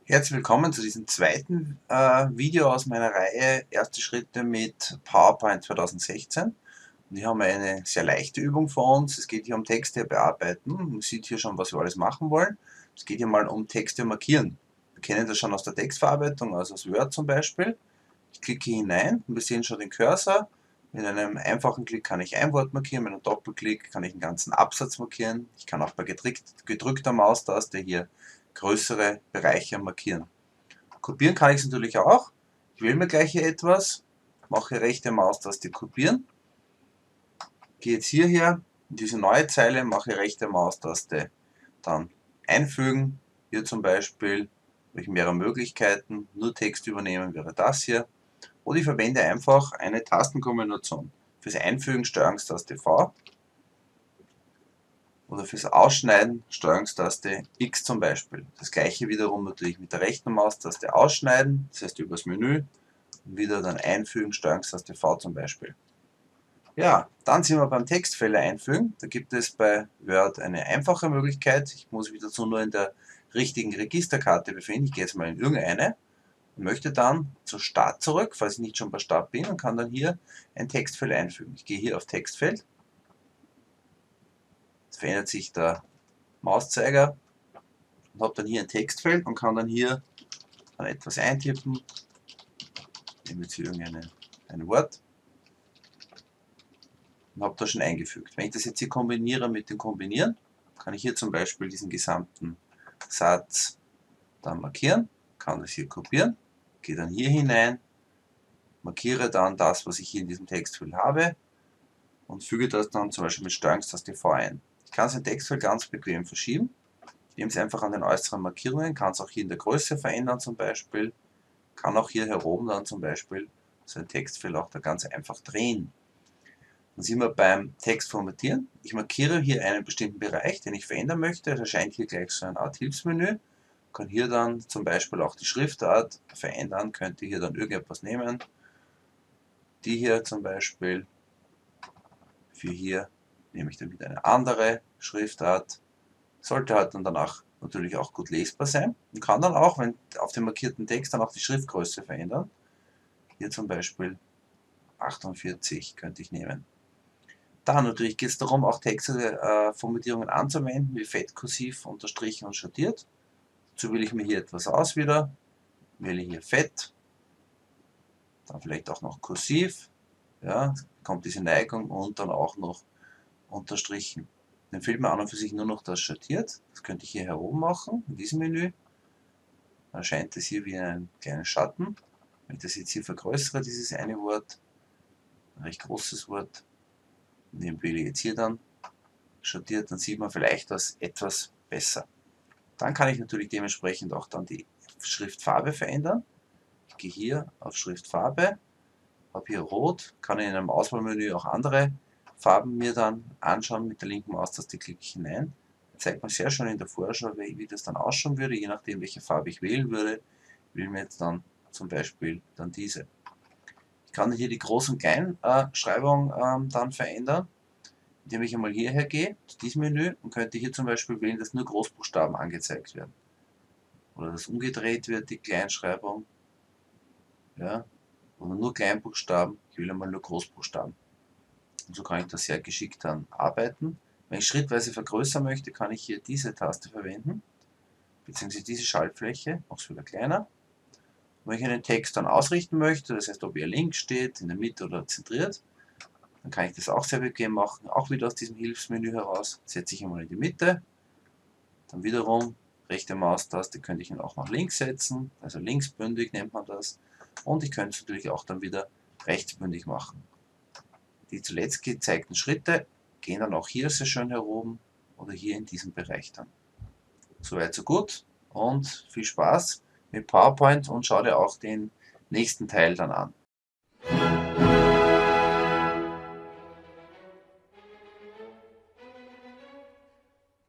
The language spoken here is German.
Herzlich willkommen zu diesem zweiten Video aus meiner Reihe Erste Schritte mit PowerPoint 2016. Und hier haben wir eine sehr leichte Übung vor uns. Es geht hier um Texte bearbeiten. Man sieht hier schon, was wir alles machen wollen. Es geht hier mal um Texte markieren. Wir kennen das schon aus der Textverarbeitung, also aus Word zum Beispiel. Ich klicke hinein und wir sehen schon den Cursor. Mit einem einfachen Klick kann ich ein Wort markieren, mit einem Doppelklick kann ich einen ganzen Absatz markieren. Ich kann auch bei gedrückter Maustaste hier größere Bereiche markieren. Kopieren kann ich es natürlich auch. Ich wähle mir gleich hier etwas, mache rechte Maustaste kopieren, gehe jetzt hierher in diese neue Zeile, mache rechte Maustaste dann einfügen. Hier zum Beispiel habe ich mehrere Möglichkeiten, nur Text übernehmen wäre das hier. Oder ich verwende einfach eine Tastenkombination. Fürs Einfügen Steuerungstaste V oder fürs Ausschneiden Steuerungstaste X zum Beispiel. Das gleiche wiederum natürlich mit der rechten Maustaste ausschneiden, das heißt übers Menü, und wieder dann einfügen Steuerungstaste V zum Beispiel. Ja, dann sind wir beim Textfelder einfügen. Da gibt es bei Word eine einfache Möglichkeit. Ich muss mich dazu nur in der richtigen Registerkarte befinden. Ich gehe jetzt mal in irgendeine und möchte dann zur Start zurück, falls ich nicht schon bei Start bin, und kann dann hier ein Textfeld einfügen. Ich gehe hier auf Textfeld. Jetzt verändert sich der Mauszeiger und habe dann hier ein Textfeld und kann dann hier dann etwas eintippen. Ich nehme jetzt hier ein Wort und habe das schon eingefügt. Wenn ich das jetzt hier kombiniere mit dem Kombinieren, kann ich hier zum Beispiel diesen gesamten Satz dann markieren, kann das hier kopieren, gehe dann hier hinein, markiere dann das, was ich hier in diesem Textfeld habe und füge das dann zum Beispiel mit Steuerungstaste V ein. Ich kann den Textfeld ganz bequem verschieben. Ich nehme es einfach an den äußeren Markierungen, kann es auch hier in der Größe verändern zum Beispiel, kann auch hier heroben dann zum Beispiel so ein Textfeld auch da ganz einfach drehen. Dann sind wir beim Text formatieren. Ich markiere hier einen bestimmten Bereich, den ich verändern möchte. Es erscheint hier gleich so eine Art Hilfsmenü. Kann hier dann zum Beispiel auch die Schriftart verändern, könnte hier dann irgendetwas nehmen. Die hier zum Beispiel. Für hier nehme ich dann wieder eine andere Schriftart. Sollte halt dann danach natürlich auch gut lesbar sein und kann dann auch, wenn auf dem markierten Text, dann auch die Schriftgröße verändern. Hier zum Beispiel 48 könnte ich nehmen. Dann natürlich geht es darum, auch Textformatierungen anzuwenden, wie fett, kursiv, unterstrichen und schattiert. Dazu wähle ich mir hier etwas aus wieder, wähle hier fett, dann vielleicht auch noch kursiv, ja, kommt diese Neigung und dann auch noch unterstrichen. Dann fehlt mir an und für sich nur noch das schattiert. Das könnte ich hier heroben machen, in diesem Menü. Dann erscheint es hier wie ein kleiner Schatten. Wenn ich das jetzt hier vergrößere, dieses eine Wort, ein recht großes Wort, und den wähle ich jetzt hier dann schattiert, dann sieht man vielleicht das etwas besser. Dann kann ich natürlich dementsprechend auch dann die Schriftfarbe verändern. Ich gehe hier auf Schriftfarbe, habe hier Rot, kann in einem Auswahlmenü auch andere Farben mir dann anschauen. Mit der linken Maustaste klicke ich hinein. Das zeigt mir sehr schön in der Vorschau, wie das dann ausschauen würde, je nachdem welche Farbe ich wählen würde. Ich wähle mir jetzt dann zum Beispiel dann diese. Ich kann hier die Groß- und Kleinschreibung dann verändern, indem ich einmal hierher gehe, zu diesem Menü, und könnte hier zum Beispiel wählen, dass nur Großbuchstaben angezeigt werden. Oder dass umgedreht wird, die Kleinschreibung. Ja, oder nur Kleinbuchstaben. Ich wähle einmal nur Großbuchstaben. Und so kann ich das sehr geschickt dann arbeiten. Wenn ich schrittweise vergrößern möchte, kann ich hier diese Taste verwenden, beziehungsweise diese Schaltfläche, mache es wieder kleiner. Wenn ich einen Text dann ausrichten möchte, das heißt, ob er links steht, in der Mitte oder zentriert, dann kann ich das auch sehr bequem machen, auch wieder aus diesem Hilfsmenü heraus. Setze ich einmal in die Mitte, dann wiederum rechte Maustaste könnte ich ihn auch nach links setzen, also linksbündig nennt man das. Und ich könnte es natürlich auch dann wieder rechtsbündig machen. Die zuletzt gezeigten Schritte gehen dann auch hier sehr schön heroben oder hier in diesem Bereich dann. Soweit so gut und viel Spaß mit PowerPoint und schau dir auch den nächsten Teil dann an.